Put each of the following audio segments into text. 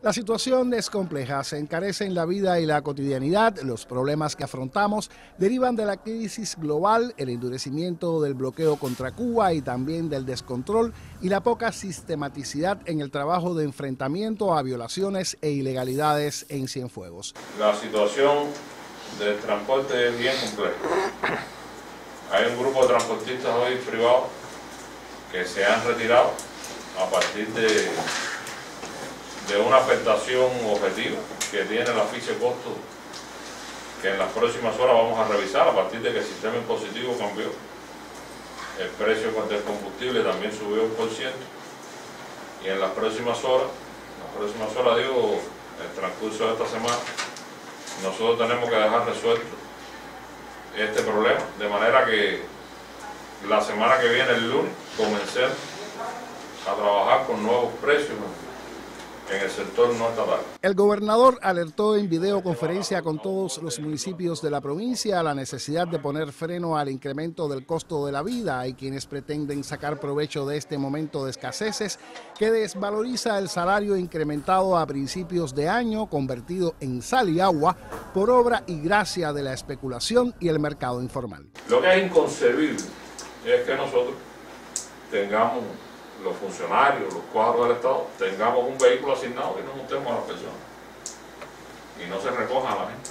La situación es compleja, se encarecen la vida y la cotidianidad. Los problemas que afrontamos derivan de la crisis global, el endurecimiento del bloqueo contra Cuba y también del descontrol y la poca sistematicidad en el trabajo de enfrentamiento a violaciones e ilegalidades en Cienfuegos. La situación del transporte es bien compleja. Hay un grupo de transportistas hoy privados que se han retirado a partir de una afectación objetiva que tiene la ficha de costo, que en las próximas horas vamos a revisar a partir de que el sistema impositivo cambió. El precio del combustible también subió 1%, y en las próximas horas digo, el transcurso de esta semana, nosotros tenemos que dejar resuelto este problema, de manera que la semana que viene, el lunes, comencemos a trabajar con nuevos precios en el sector no estatal. El gobernador alertó en videoconferencia con todos los municipios de la provincia a la necesidad de poner freno al incremento del costo de la vida. Hay quienes pretenden sacar provecho de este momento de escaseces que desvaloriza el salario incrementado a principios de año, convertido en sal y agua por obra y gracia de la especulación y el mercado informal. Lo que es inconcebible es que nosotros tengamos, los funcionarios, los cuadros del Estado, tengamos un vehículo asignado y no montemos a las personas y no se recoja a la gente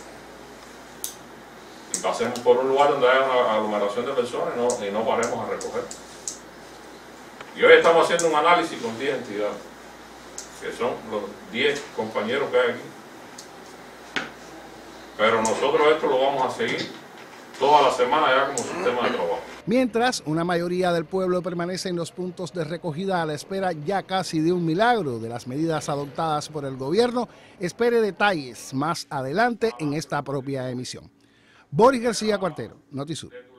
y pasemos por un lugar donde haya una aglomeración de personas y no paremos a recoger. Y hoy estamos haciendo un análisis con 10 entidades, que son los 10 compañeros que hay aquí, pero nosotros esto lo vamos a seguir toda la semana ya como sistema de trabajo. Mientras, una mayoría del pueblo permanece en los puntos de recogida a la espera ya casi de un milagro de las medidas adoptadas por el gobierno. Espere detalles más adelante en esta propia emisión. Boris García Cuartero, Notisur.